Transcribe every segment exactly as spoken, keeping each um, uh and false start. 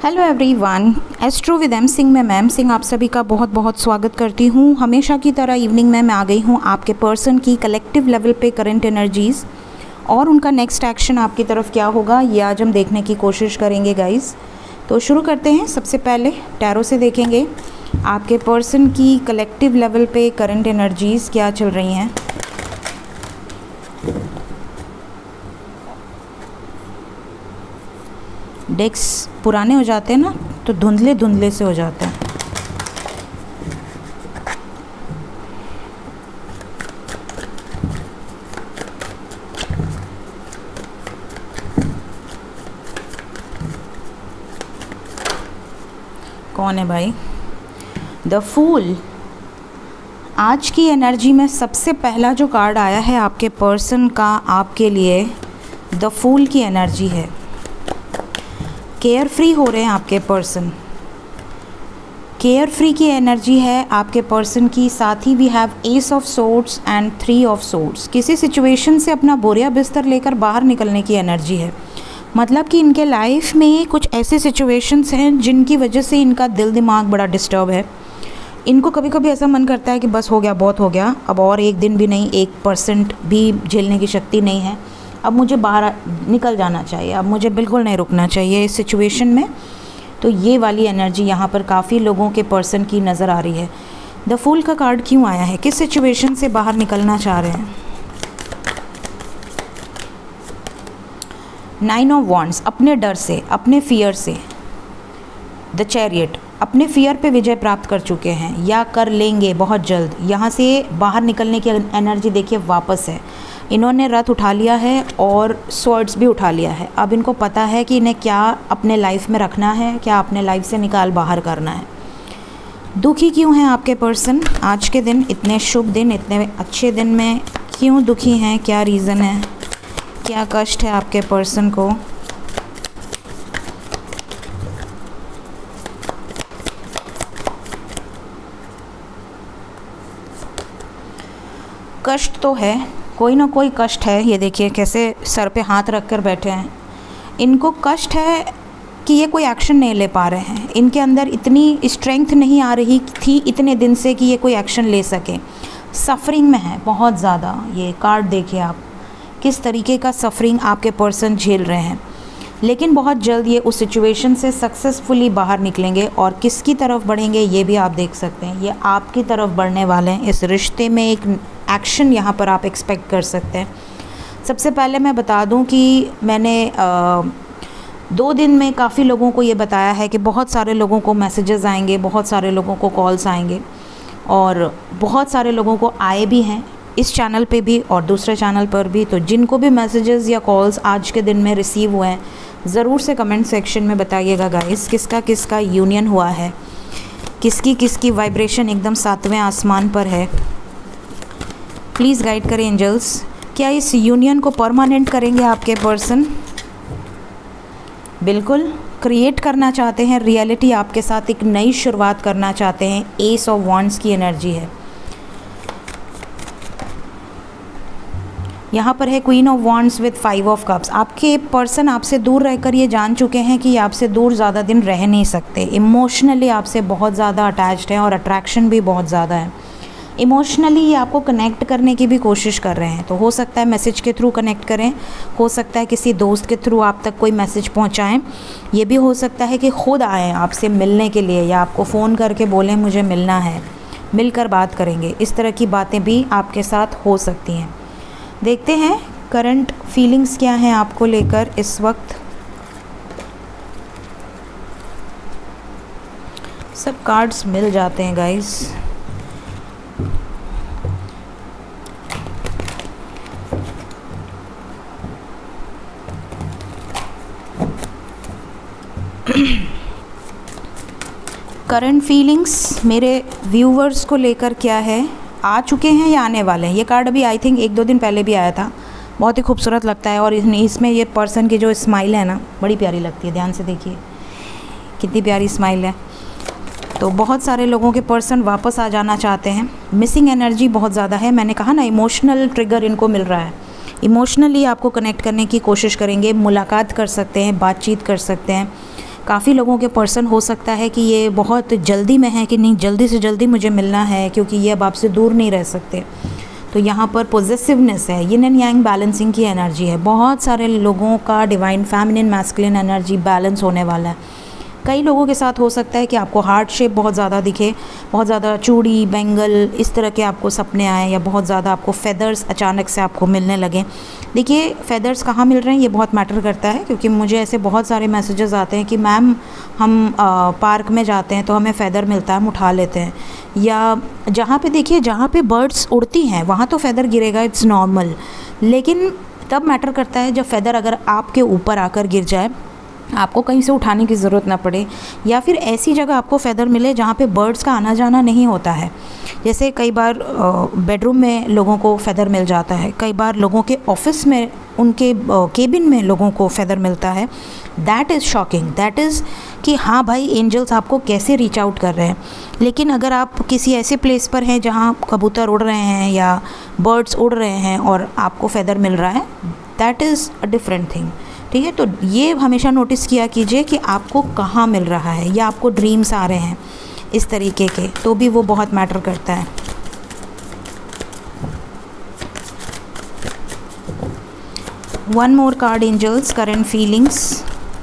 Hello everyone, astro with M Singh में ma'am Singh आप सभी का बहुत बहुत स्वागत करती हूँ। हमेशा की तरह इवनिंग में मैं आ गई हूँ आपके पर्सन की कलेक्टिव लेवल पे करंट एनर्जीज़ और उनका नेक्स्ट एक्शन आपकी तरफ क्या होगा ये आज हम देखने की कोशिश करेंगे गाइस। तो शुरू करते हैं। सबसे पहले टैरो से देखेंगे आपके पर्सन की कलेक्टिव लेवल पे करंट एनर्जीज़ क्या चल रही हैं। डेक्स पुराने हो जाते हैं ना तो धुंधले धुंधले से हो जाते हैं। कौन है भाई? The fool. आज की एनर्जी में सबसे पहला जो कार्ड आया है आपके पर्सन का आपके लिए द फूल की एनर्जी है। केयर फ्री हो रहे हैं आपके पर्सन, केयर फ्री की एनर्जी है आपके पर्सन की। साथ ही we have ace of swords and three of swords. किसी सिचुएशन से अपना बोरिया बिस्तर लेकर बाहर निकलने की एनर्जी है। मतलब कि इनके लाइफ में कुछ ऐसे सिचुएशंस हैं जिनकी वजह से इनका दिल दिमाग बड़ा डिस्टर्ब है। इनको कभी कभी ऐसा मन करता है कि बस हो गया, बहुत हो गया, अब और एक दिन भी नहीं, एक परसेंट भी झेलने की शक्ति नहीं है, अब मुझे बाहर निकल जाना चाहिए, अब मुझे बिल्कुल नहीं रुकना चाहिए इस सिचुएशन में। तो ये वाली एनर्जी यहाँ पर काफ़ी लोगों के पर्सन की नज़र आ रही है। द फूल का कार्ड क्यों आया है? किस सिचुएशन से बाहर निकलना चाह रहे हैं? नाइन ऑफ वॉन्ड्स, अपने डर से, अपने फियर से। द चैरियट, अपने फियर पे विजय प्राप्त कर चुके हैं या कर लेंगे बहुत जल्द। यहाँ से बाहर निकलने की एनर्जी देखिए वापस है। इन्होंने रथ उठा लिया है और स्वॉर्ड्स भी उठा लिया है। अब इनको पता है कि इन्हें क्या अपने लाइफ में रखना है, क्या अपने लाइफ से निकाल बाहर करना है। दुखी क्यों हैं आपके पर्सन आज के दिन? इतने शुभ दिन, इतने अच्छे दिन में क्यों दुखी हैं? क्या रीज़न है? क्या कष्ट है आपके पर्सन को? कष्ट तो है, कोई ना कोई कष्ट है। ये देखिए कैसे सर पे हाथ रख कर बैठे हैं। इनको कष्ट है कि ये कोई एक्शन नहीं ले पा रहे हैं। इनके अंदर इतनी स्ट्रेंथ नहीं आ रही थी इतने दिन से कि ये कोई एक्शन ले सके। सफरिंग में है बहुत ज़्यादा। ये कार्ड देखिए आप, किस तरीके का सफरिंग आपके पर्सन झेल रहे हैं। लेकिन बहुत जल्द ये उस सिचुएशन से सक्सेसफुली बाहर निकलेंगे और किसकी तरफ बढ़ेंगे ये भी आप देख सकते हैं। ये आपकी तरफ बढ़ने वाले हैं। इस रिश्ते में एक एक्शन यहाँ पर आप एक्सपेक्ट कर सकते हैं। सबसे पहले मैं बता दूँ कि मैंने आ, दो दिन में काफ़ी लोगों को ये बताया है कि बहुत सारे लोगों को मैसेजेस आएंगे, बहुत सारे लोगों को कॉल्स आएंगे और बहुत सारे लोगों को आए भी हैं इस चैनल पे भी और दूसरे चैनल पर भी। तो जिनको भी मैसेजेस या कॉल्स आज के दिन में रिसीव हुए हैं ज़रूर से कमेंट सेक्शन में बताइएगा गाइस, किसका किसका यूनियन हुआ है, किसकी किसकी वाइब्रेशन एकदम सातवें आसमान पर है। प्लीज़ गाइड करें एंजल्स। क्या इस यूनियन को परमानेंट करेंगे आपके पर्सन? बिल्कुल क्रिएट करना चाहते हैं रियलिटी आपके साथ, एक नई शुरुआत करना चाहते हैं। एस ऑफ वॉन्ड्स की एनर्जी है यहाँ पर है। Queen of wands with five of cups. आपके पर्सन आपसे दूर रहकर ये जान चुके हैं कि आपसे दूर ज़्यादा दिन रह नहीं सकते। इमोशनली आपसे बहुत ज़्यादा अटैच्ड हैं और अट्रैक्शन भी बहुत ज़्यादा है। इमोशनली ये आपको कनेक्ट करने की भी कोशिश कर रहे हैं। तो हो सकता है मैसेज के थ्रू कनेक्ट करें, हो सकता है किसी दोस्त के थ्रू आप तक कोई मैसेज पहुंचाएं, ये भी हो सकता है कि खुद आएँ आपसे मिलने के लिए या आपको फ़ोन करके बोलें मुझे मिलना है, मिलकर बात करेंगे। इस तरह की बातें भी आपके साथ हो सकती हैं। देखते हैं करंट फीलिंग्स क्या हैं आपको लेकर इस वक्त। सब कार्ड्स मिल जाते हैं गाइस। करंट फीलिंग्स मेरे व्यूवर्स को लेकर क्या है, आ चुके हैं या आने वाले हैं। ये कार्ड अभी आई थिंक एक दो दिन पहले भी आया था। बहुत ही खूबसूरत लगता है और इसमें ये पर्सन की जो स्माइल है ना बड़ी प्यारी लगती है। ध्यान से देखिए कितनी प्यारी स्माइल है। तो बहुत सारे लोगों के पर्सन वापस आ जाना चाहते हैं। मिसिंग एनर्जी बहुत ज़्यादा है। मैंने कहा ना इमोशनल ट्रिगर इनको मिल रहा है। इमोशनली आपको कनेक्ट करने की कोशिश करेंगे, मुलाकात कर सकते हैं, बातचीत कर सकते हैं। काफ़ी लोगों के पर्सन हो सकता है कि ये बहुत जल्दी में है कि नहीं, जल्दी से जल्दी मुझे मिलना है क्योंकि ये अब आपसे दूर नहीं रह सकते। तो यहाँ पर पॉजिटिवनेस है, यिन एंड यांग बैलेंसिंग की एनर्जी है। बहुत सारे लोगों का divine feminine masculine energy balance होने वाला है। कई लोगों के साथ हो सकता है कि आपको हार्ट शेप बहुत ज़्यादा दिखे, बहुत ज़्यादा चूड़ी बेंगल इस तरह के आपको सपने आए, या बहुत ज़्यादा आपको फेदर्स अचानक से आपको मिलने लगे। देखिए फेदर्स कहाँ मिल रहे हैं ये बहुत मैटर करता है, क्योंकि मुझे ऐसे बहुत सारे मैसेजेस आते हैं कि मैम हम आ, पार्क में जाते हैं तो हमें फ़ेदर मिलता है, हम उठा लेते हैं। या जहाँ पे देखिए जहाँ पे बर्ड्स उड़ती हैं वहाँ तो फ़ेदर गिरेगा, इट्स नॉर्मल, लेकिन तब मैटर करता है जब फ़ेदर अगर आपके ऊपर आकर गिर जाए, आपको कहीं से उठाने की ज़रूरत ना पड़े, या फिर ऐसी जगह आपको फ़ेदर मिले जहाँ पे बर्ड्स का आना जाना नहीं होता है। जैसे कई बार बेडरूम में लोगों को फ़ेदर मिल जाता है, कई बार लोगों के ऑफिस में उनके केबिन में लोगों को फ़ेदर मिलता है। That is shocking, that is कि हाँ भाई एंजल्स आपको कैसे रीच आउट कर रहे हैं। लेकिन अगर आप किसी ऐसे प्लेस पर हैं जहाँ कबूतर उड़ रहे हैं या बर्ड्स उड़ रहे हैं और आपको फ़ेदर मिल रहा है, that is a different thing. ठीक है, तो ये हमेशा नोटिस किया कीजिए कि आपको कहाँ मिल रहा है, या आपको ड्रीम्स आ रहे हैं इस तरीके के, तो भी वो बहुत मैटर करता है। One more card angels, current feelings.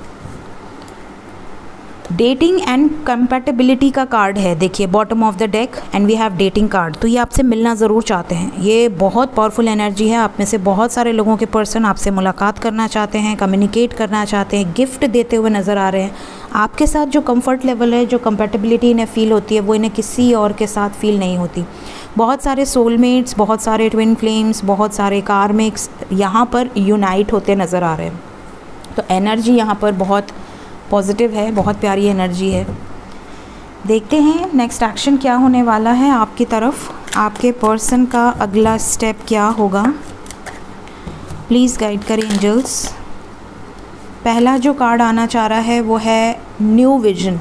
Dating and compatibility का कार्ड है, देखिए bottom of the deck, and we have dating card. तो ये आपसे मिलना ज़रूर चाहते हैं, ये बहुत पावरफुल एनर्जी है। आप में से बहुत सारे लोगों के पर्सन आपसे मुलाकात करना चाहते हैं, कम्युनिकेट करना चाहते हैं, गिफ्ट देते हुए नज़र आ रहे हैं। आपके साथ जो कंफर्ट लेवल है, जो कंपैटिबिलिटी इन्हें फ़ील होती है, वो इन्हें किसी और के साथ फ़ील नहीं होती। बहुत सारे सोलमेट्स, बहुत सारे ट्विन फ्लेम्स, बहुत सारे कार्मिक्स यहाँ पर यूनाइट होते नज़र आ रहे हैं। तो एनर्जी यहाँ पर बहुत पॉजिटिव है, बहुत प्यारी एनर्जी है। देखते हैं नेक्स्ट एक्शन क्या होने वाला है आपकी तरफ, आपके पर्सन का अगला स्टेप क्या होगा। प्लीज़ गाइड करें एंजल्स। पहला जो कार्ड आना चाह रहा है वो है न्यू विजन।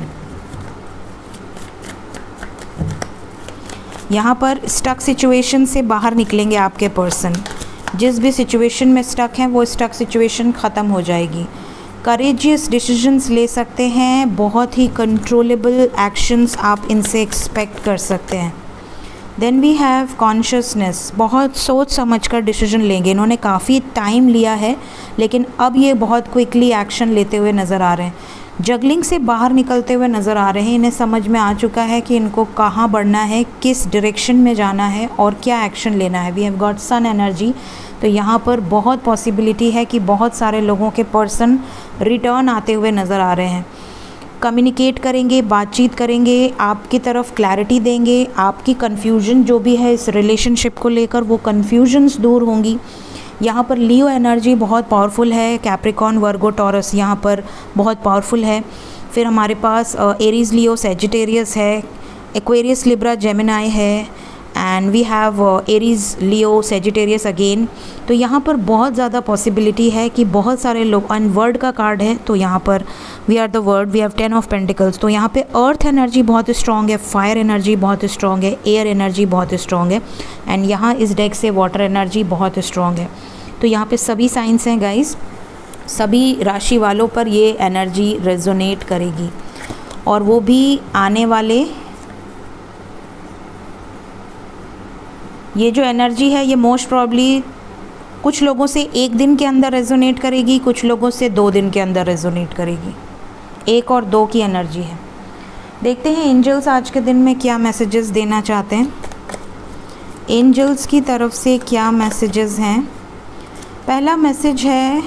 यहाँ पर स्टक सिचुएशन से बाहर निकलेंगे आपके पर्सन। जिस भी सिचुएशन में स्टक हैं वो स्टक सिचुएशन ख़त्म हो जाएगी। करेजियस डिसीजंस ले सकते हैं, बहुत ही कंट्रोलेबल एक्शंस आप इनसे एक्सपेक्ट कर सकते हैं। देन वी हैव कॉन्शियसनेस, बहुत सोच समझ कर डिसीजन लेंगे। इन्होंने काफ़ी टाइम लिया है लेकिन अब ये बहुत क्विकली एक्शन लेते हुए नज़र आ रहे हैं। जगलिंग से बाहर निकलते हुए नज़र आ रहे हैं। इन्हें समझ में आ चुका है कि इनको कहाँ बढ़ना है, किस डायरेक्शन में जाना है और क्या एक्शन लेना है। We have got sun energy, तो यहाँ पर बहुत पॉसिबिलिटी है कि बहुत सारे लोगों के पर्सन रिटर्न आते हुए नज़र आ रहे हैं। कम्युनिकेट करेंगे, बातचीत करेंगे, आपकी तरफ क्लैरिटी देंगे। आपकी कन्फ्यूजन जो भी है इस रिलेशनशिप को लेकर, वो कन्फ्यूजन्स दूर होंगी। यहाँ पर लियो एनर्जी बहुत पावरफुल है। कैप्रिकॉर्न, वर्गो, टॉरस यहाँ पर बहुत पावरफुल है। फिर हमारे पास एरीज, लियो, सेजिटेरियस है, एक्वेरियस, लिब्रा, जेमिनाई है, and we have Aries, Leo, Sagittarius again. तो यहाँ पर बहुत ज़्यादा पॉसिबिलिटी है कि बहुत सारे लोग, एंड वर्ड का कार्ड है तो यहाँ पर we are the world, we have ten of pentacles. तो यहाँ पे अर्थ एनर्जी बहुत स्ट्रॉन्ग है, फायर एनर्जी बहुत स्ट्रॉन्ग है, एयर एनर्जी बहुत स्ट्रॉन्ग है, एंड यहाँ इस डेक से वाटर एनर्जी बहुत स्ट्रॉन्ग है। तो यहाँ पे सभी साइंस हैं गाइस, सभी राशि वालों पर ये एनर्जी रेजोनेट करेगी। और वो भी आने वाले, ये जो एनर्जी है ये मोस्ट प्रॉब्ली कुछ लोगों से एक दिन के अंदर रेजोनेट करेगी, कुछ लोगों से दो दिन के अंदर रेजोनेट करेगी। एक और दो की एनर्जी है। देखते हैं एंजल्स आज के दिन में क्या मैसेजेस देना चाहते हैं। एंजल्स की तरफ से क्या मैसेजेस हैं। पहला मैसेज है,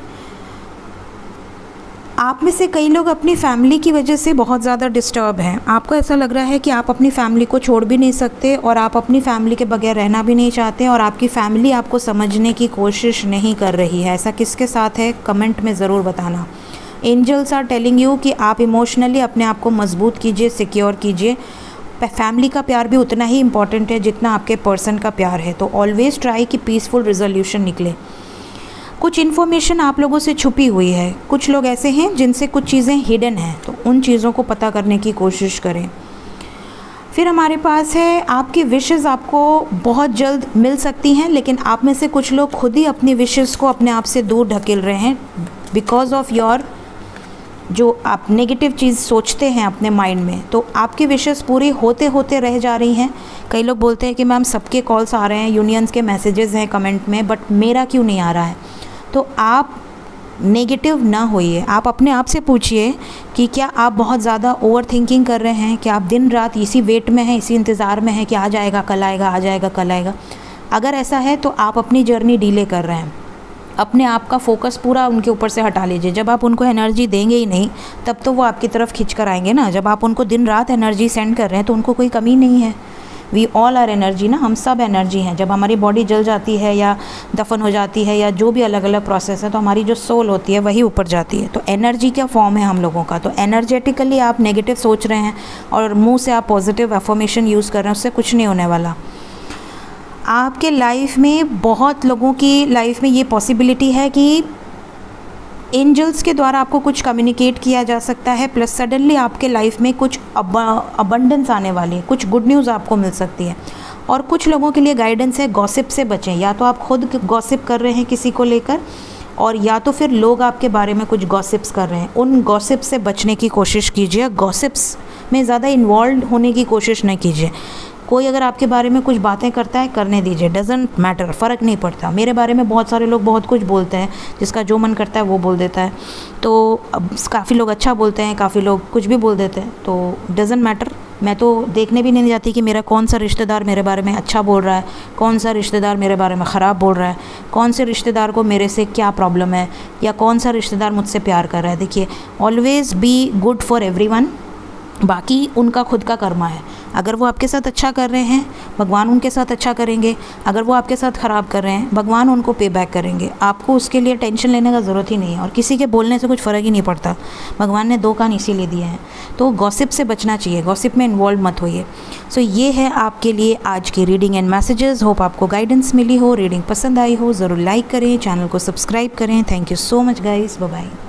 आप में से कई लोग अपनी फैमिली की वजह से बहुत ज़्यादा डिस्टर्ब हैं। आपको ऐसा लग रहा है कि आप अपनी फैमिली को छोड़ भी नहीं सकते और आप अपनी फैमिली के बगैर रहना भी नहीं चाहते, और आपकी फैमिली आपको समझने की कोशिश नहीं कर रही है। ऐसा किसके साथ है, कमेंट में ज़रूर बताना। एंजल्स आर टेलिंग यू कि आप इमोशनली अपने आप को मजबूत कीजिए, सिक्योर कीजिए। फैमिली का प्यार भी उतना ही इम्पॉर्टेंट है जितना आपके पर्सन का प्यार है। तो ऑलवेज़ ट्राई कि पीसफुल रिजोल्यूशन निकले। कुछ इन्फॉर्मेशन आप लोगों से छुपी हुई है, कुछ लोग ऐसे हैं जिनसे कुछ चीज़ें हिडन हैं, तो उन चीज़ों को पता करने की कोशिश करें। फिर हमारे पास है, आपकी विशेज़ आपको बहुत जल्द मिल सकती हैं, लेकिन आप में से कुछ लोग खुद ही अपनी विशेज़ को अपने आप से दूर ढकेल रहे हैं बिकॉज ऑफ योर जो आप नेगेटिव चीज़ सोचते हैं अपने माइंड में, तो आपकी विशेस पूरी होते होते रह जा रही हैं। कई लोग बोलते हैं कि मैम सबके कॉल्स आ रहे हैं, यूनियंस के मैसेजेस हैं कमेंट में, बट मेरा क्यों नहीं आ रहा है। तो आप नेगेटिव ना होइए, आप अपने आप से पूछिए कि क्या आप बहुत ज़्यादा ओवर थिंकिंग कर रहे हैं, क्या आप दिन रात इसी वेट में हैं, इसी इंतज़ार में हैं कि आ जाएगा कल आएगा, आ जाएगा कल आएगा। अगर ऐसा है तो आप अपनी जर्नी डिले कर रहे हैं। अपने आप का फोकस पूरा उनके ऊपर से हटा लीजिए। जब आप उनको एनर्जी देंगे ही नहीं, तब तो वो आपकी तरफ खिंच कर आएंगे ना। जब आप उनको दिन रात एनर्जी सेंड कर रहे हैं तो उनको कोई कमी नहीं है। वी ऑल आर एनर्जी ना, हम सब एनर्जी हैं। जब हमारी बॉडी जल जाती है या दफन हो जाती है या जो भी अलग अलग प्रोसेस है, तो हमारी जो सोल होती है वही ऊपर जाती है। तो एनर्जी का फॉर्म है हम लोगों का। तो एनर्जेटिकली आप नेगेटिव सोच रहे हैं और मुंह से आप पॉजिटिव अफर्मेशन यूज़ कर रहे हैं, उससे कुछ नहीं होने वाला। आपके लाइफ में बहुत लोगों की लाइफ में ये पॉसिबिलिटी है कि एंजल्स के द्वारा आपको कुछ कम्युनिकेट किया जा सकता है, प्लस सडनली आपके लाइफ में कुछ अबंडेंस आने वाली है, कुछ गुड न्यूज़ आपको मिल सकती है। और कुछ लोगों के लिए गाइडेंस है, गॉसिप से बचें। या तो आप खुद गॉसिप कर रहे हैं किसी को लेकर, और या तो फिर लोग आपके बारे में कुछ गॉसिप्स कर रहे हैं, उन गॉसिप से बचने की कोशिश कीजिए। गॉसिप्स में ज़्यादा इन्वॉल्व होने की कोशिश न कीजिए। कोई अगर आपके बारे में कुछ बातें करता है, करने दीजिए, डजेंट मैटर, फ़र्क नहीं पड़ता। मेरे बारे में बहुत सारे लोग बहुत कुछ बोलते हैं, जिसका जो मन करता है वो बोल देता है। तो अब काफ़ी लोग अच्छा बोलते हैं, काफ़ी लोग कुछ भी बोल देते हैं, तो डजेंट मैटर। मैं तो देखने भी नहीं जाती कि मेरा कौन सा रिश्तेदार मेरे बारे में अच्छा बोल रहा है, कौन सा रिश्तेदार मेरे बारे में ख़राब बोल रहा है, कौन से रिश्तेदार को मेरे से क्या प्रॉब्लम है, या कौन सा रिश्तेदार मुझसे प्यार कर रहा है। देखिए, always be good for everyone. बाकी उनका खुद का कर्मा है। अगर वो आपके साथ अच्छा कर रहे हैं, भगवान उनके साथ अच्छा करेंगे। अगर वो आपके साथ ख़राब कर रहे हैं, भगवान उनको पे बैक करेंगे। आपको उसके लिए टेंशन लेने का ज़रूरत ही नहीं है, और किसी के बोलने से कुछ फ़र्क ही नहीं पड़ता। भगवान ने दो कान इसीलिए दिए हैं। तो गॉसिप से बचना चाहिए, गॉसिप में इन्वॉल्व मत होइए। सो ये है आपके लिए आज की रीडिंग एंड मैसेजेस। होप आपको गाइडेंस मिली हो, रीडिंग पसंद आई हो। ज़रूर लाइक करें, चैनल को सब्सक्राइब करें। Thank you so much guys, bye bye.